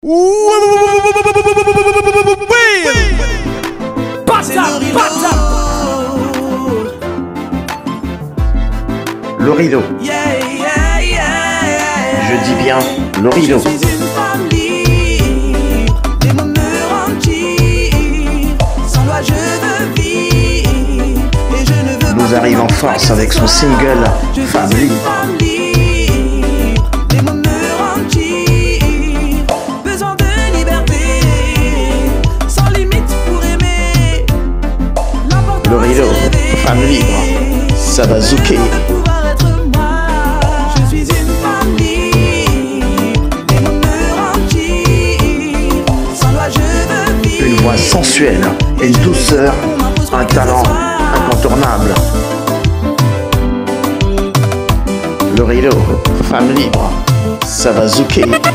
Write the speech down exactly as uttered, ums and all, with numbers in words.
Le rideau. Je dis bien le rideau. Nous arrive en force avec son single Femme libre. Le rideau, femme libre, ça va zouker. Une voix sensuelle, une douceur, un talent incontournable. Le rideau, femme libre, ça va zouker.